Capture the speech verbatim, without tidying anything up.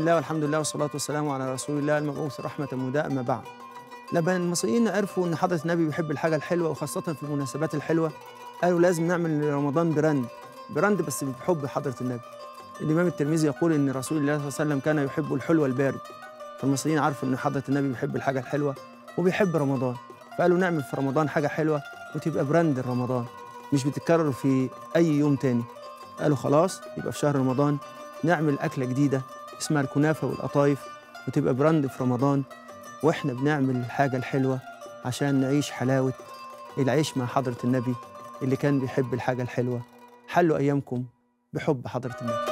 الله والحمد لله والصلاة والسلام على رسول الله المبعوث رحمة مهداة، أما بعد. لما المصريين عرفوا إن حضرة النبي بيحب الحاجة الحلوة وخاصة في المناسبات الحلوة، قالوا لازم نعمل رمضان براند، براند بس بحب حضرة النبي. الإمام الترمذي يقول إن رسول الله صلى الله عليه وسلم كان يحب الحلو البارد، فالمصريين عرفوا إن حضرة النبي بيحب الحاجة الحلوة وبيحب رمضان، فقالوا نعمل في رمضان حاجة حلوة وتبقى براند رمضان، مش بتتكرر في أي يوم تاني. قالوا خلاص يبقى في شهر رمضان نعمل أكلة جديدة اسمها الكنافة والقطايف وتبقى براند في رمضان، وإحنا بنعمل الحاجة الحلوة عشان نعيش حلاوة العيش مع حضرة النبي اللي كان بيحب الحاجة الحلوة. حلوا أيامكم بحب حضرة النبي.